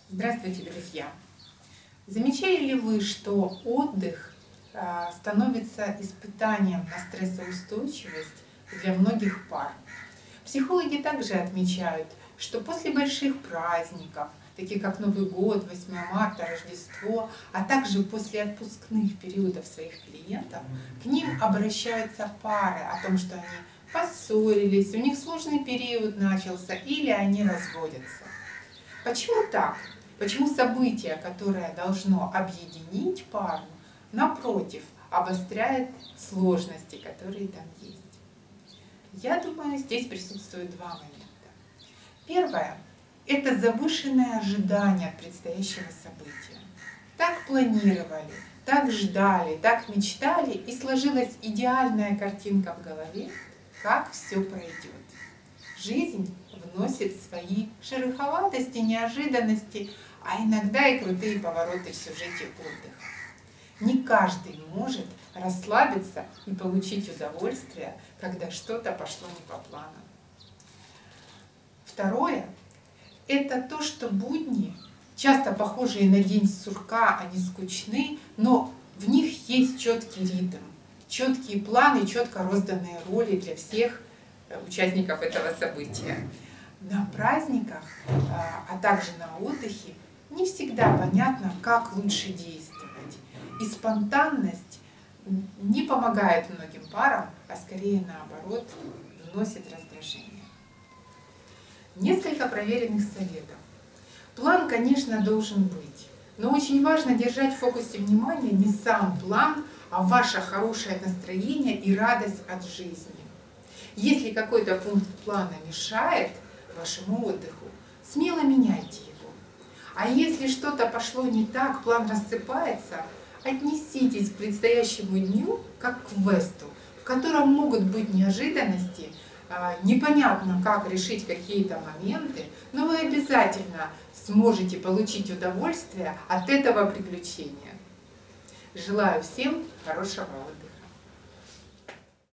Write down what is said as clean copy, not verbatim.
Здравствуйте, друзья! Замечали ли вы, что отдых становится испытанием на стрессоустойчивость для многих пар? Психологи также отмечают, что после больших праздников, таких как Новый год, 8 марта, Рождество, а также после отпускных периодов своих клиентов, к ним обращаются пары о том, что они поссорились, у них сложный период начался или они разводятся. Почему так? Почему событие, которое должно объединить пару, напротив, обостряет сложности, которые там есть? Я думаю, здесь присутствуют два момента. Первое – это завышенное ожидание от предстоящего события. Так планировали, так ждали, так мечтали, и сложилась идеальная картинка в голове, как все пройдет. Жизнь вносит свои шероховатости, неожиданности, а иногда и крутые повороты в сюжете отдыха. Не каждый может расслабиться и получить удовольствие, когда что-то пошло не по плану. Второе – это то, что будни, часто похожие на день сурка, они скучны, но в них есть четкий ритм, четкие планы, четко розданные роли для всех участников этого события. На праздниках, а также на отдыхе не всегда понятно, как лучше действовать. И спонтанность не помогает многим парам, а скорее наоборот, вносит раздражение. Несколько проверенных советов. План, конечно, должен быть, но очень важно держать в фокусе внимания не сам план, а ваше хорошее настроение и радость от жизни. Если какой-то пункт плана мешает вашему отдыху, смело меняйте его. А если что-то пошло не так, план рассыпается, отнеситесь к предстоящему дню как к квесту, в котором могут быть неожиданности, непонятно, как решить какие-то моменты, но вы обязательно сможете получить удовольствие от этого приключения. Желаю всем хорошего отдыха!